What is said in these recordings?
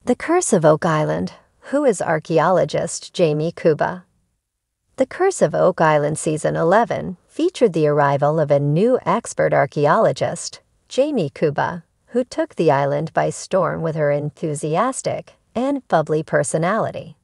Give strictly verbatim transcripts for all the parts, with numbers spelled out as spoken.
The Curse of Oak Island. Who is archaeologist Jamie Kouba? The Curse of Oak Island Season eleven featured the arrival of a new expert archaeologist, Jamie Kouba, who took the island by storm with her enthusiastic and bubbly personality.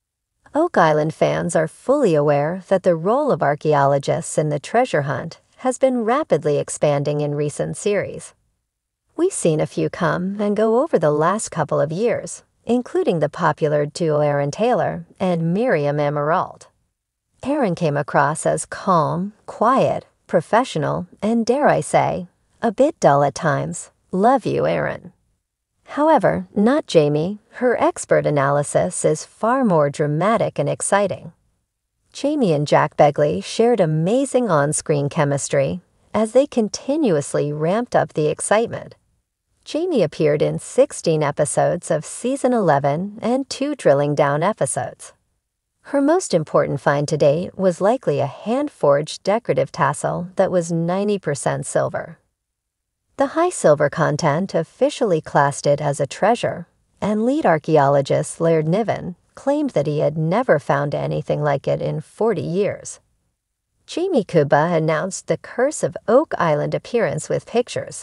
Oak Island fans are fully aware that the role of archaeologists in the treasure hunt has been rapidly expanding in recent series. We've seen a few come and go over the last couple of years, including the popular duo Aaron Taylor and Miriam Emerald. Aaron came across as calm, quiet, professional, and dare I say, a bit dull at times. Love you, Aaron. However, not Jamie. Her expert analysis is far more dramatic and exciting. Jamie and Jack Begley shared amazing on-screen chemistry as they continuously ramped up the excitement. Jamie appeared in sixteen episodes of Season eleven and two drilling down episodes. Her most important find to date was likely a hand-forged decorative tassel that was ninety percent silver. The high silver content officially classed it as a treasure, and lead archaeologist Laird Niven claimed that he had never found anything like it in forty years. Jamie Kouba announced the Curse of Oak Island appearance with pictures.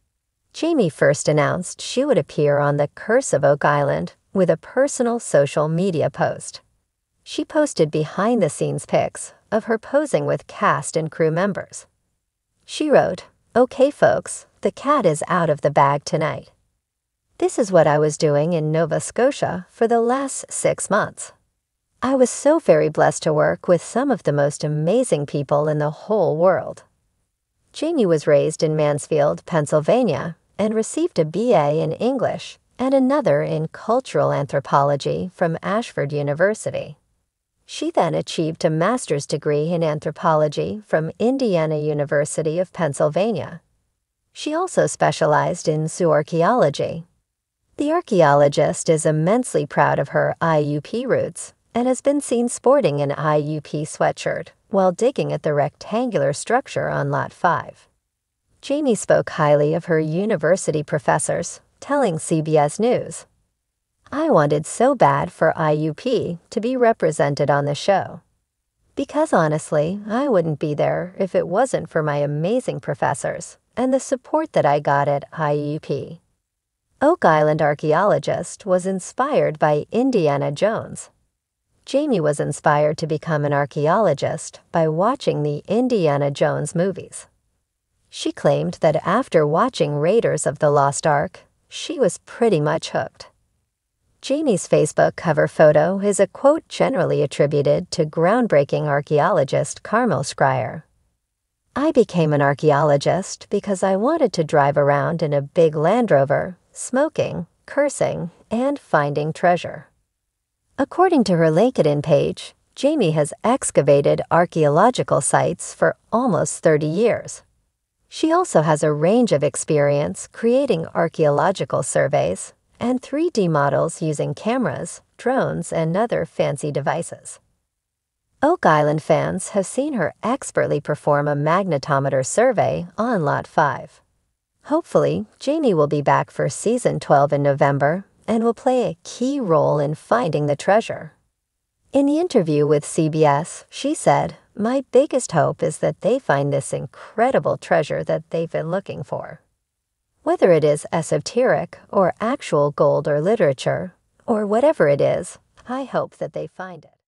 Jamie first announced she would appear on the Curse of Oak Island with a personal social media post. She posted behind-the-scenes pics of her posing with cast and crew members. She wrote, "Okay folks, the cat is out of the bag tonight. This is what I was doing in Nova Scotia for the last six months. I was so very blessed to work with some of the most amazing people in the whole world." Jamie was raised in Mansfield, Pennsylvania, and received a B A in English and another in cultural anthropology from Ashford University. She then achieved a master's degree in anthropology from Indiana University of Pennsylvania. She also specialized in zooarchaeology. The archaeologist is immensely proud of her I U P roots and has been seen sporting an I U P sweatshirt while digging at the rectangular structure on Lot five. Jamie spoke highly of her university professors, telling C B S News, "I wanted so bad for I U P to be represented on the show. Because honestly, I wouldn't be there if it wasn't for my amazing professors and the support that I got at I U P." Oak Island archaeologist was inspired by Indiana Jones. Jamie was inspired to become an archaeologist by watching the Indiana Jones movies. She claimed that after watching Raiders of the Lost Ark, she was pretty much hooked. Jamie's Facebook cover photo is a quote generally attributed to groundbreaking archaeologist Carmel Scryer. "I became an archaeologist because I wanted to drive around in a big Land Rover, smoking, cursing, and finding treasure." According to her LinkedIn page, Jamie has excavated archaeological sites for almost thirty years. She also has a range of experience creating archaeological surveys and three D models using cameras, drones, and other fancy devices. Oak Island fans have seen her expertly perform a magnetometer survey on Lot five. Hopefully, Jamie will be back for Season twelve in November and will play a key role in finding the treasure. In the interview with C B S, she said, "My biggest hope is that they find this incredible treasure that they've been looking for. Whether it is esoteric or actual gold or literature, or whatever it is, I hope that they find it."